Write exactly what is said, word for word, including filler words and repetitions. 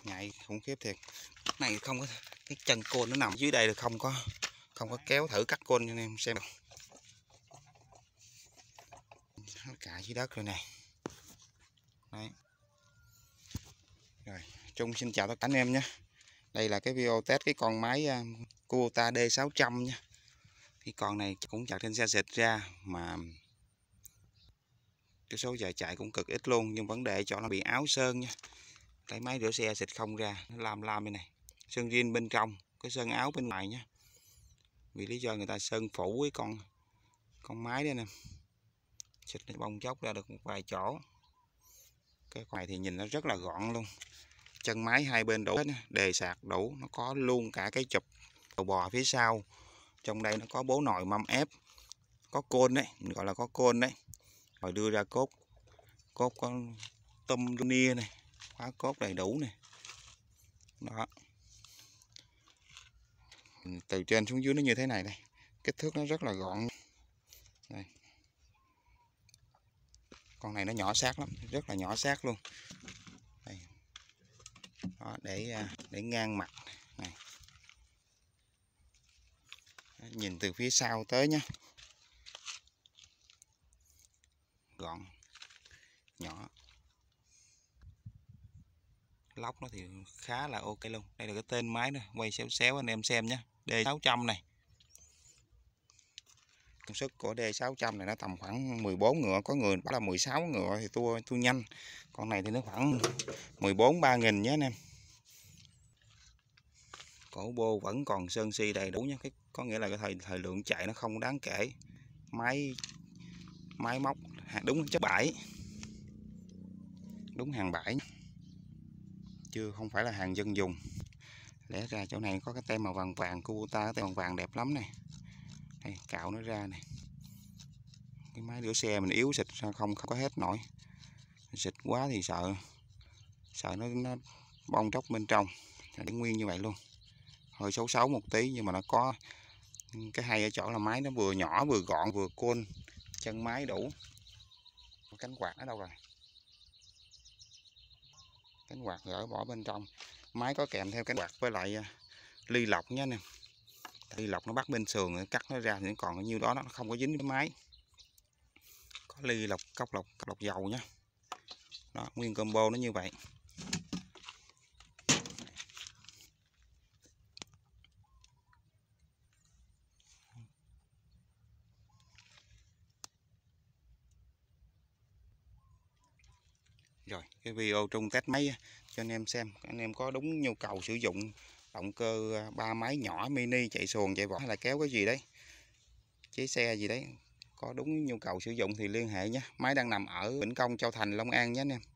Nhạy khủng khiếp thiệt. Này không có cái chân côn nó nằm dưới đây, được không có không có kéo thử cắt côn cho anh em xem. Nó cả dưới đất rồi này. Đấy. Rồi, Trung xin chào tất cả anh em nhé. Đây là cái video test cái con máy Kubota D sáu trăm nha. Cái con này cũng chạy trên xe xịt ra mà cái số giờ chạy cũng cực ít luôn, nhưng vấn đề cho nó bị áo sơn nha. Lấy máy rửa xe xịt không ra, nó lam lam đây này. Sơn zin bên trong, cái sơn áo bên ngoài nhé. Vì lý do người ta sơn phủ với con con máy đây nè. Xịt nó bong chóc ra được một vài chỗ. Cái con này thì nhìn nó rất là gọn luôn. Chân máy hai bên đủ hết, đề sạc đủ, nó có luôn cả cái chụp đầu bò phía sau. Trong đây nó có bố nồi mâm ép, có côn đấy, mình gọi là có côn đấy. Rồi đưa ra cốt, cốt có tôm nia này, khóa cốt đầy đủ này. Đó. Từ trên xuống dưới nó như thế này đây. Kích thước nó rất là gọn. Đây. Con này nó nhỏ xác lắm, rất là nhỏ xác luôn. Đây. Đó, để để ngang mặt này. Nhìn từ phía sau tới nhé. Gọn, nhỏ. Lóc nó thì khá là ok luôn. Đây là cái tên máy nè, quay xéo xéo anh em xem nhé. D sáu trăm này. Công suất của D sáu trăm này nó tầm khoảng mười bốn ngựa, có người bảo là mười sáu ngựa thì tua tua nhanh. Con này thì nó khoảng mười bốn ba nghìn nhé anh em. Cổ bô vẫn còn sơn si đầy đủ nha, cái có nghĩa là cái thời thời lượng chạy nó không đáng kể. Máy máy móc đúng chất bãi. Đúng hàng bãi. Chưa không phải là hàng dân dùng. Lẽ ra chỗ này có cái tem màu vàng vàng Kubota, cái tem màu vàng đẹp lắm này. Đây, cạo nó ra này. Cái máy rửa xe mình yếu xịt ra không, không có hết nổi. Xịt quá thì sợ sợ nó nó bong tróc bên trong. Để nguyên như vậy luôn. Hơi xấu xấu một tí nhưng mà nó có cái hay ở chỗ là máy nó vừa nhỏ vừa gọn vừa côn, chân máy đủ. Cánh quạt ở đâu rồi? Cánh quạt gỡ bỏ bên trong. Máy có kèm theo cánh quạt với lại ly lọc nhé anh em. Ly lọc nó bắt bên sườn, nó cắt nó ra thì nó còn nhiêu đó, nó không có dính cái máy. Có ly lọc cốc lọc lọc dầu nhé. Đó, nguyên combo nó như vậy. Rồi, cái video Trung test máy cho anh em xem. Anh em có đúng nhu cầu sử dụng động cơ ba máy nhỏ mini chạy xuồng chạy vỏ hay là kéo cái gì đấy, chế xe gì đấy, có đúng nhu cầu sử dụng thì liên hệ nhé. Máy đang nằm ở Vĩnh Công, Châu Thành, Long An nhé anh em.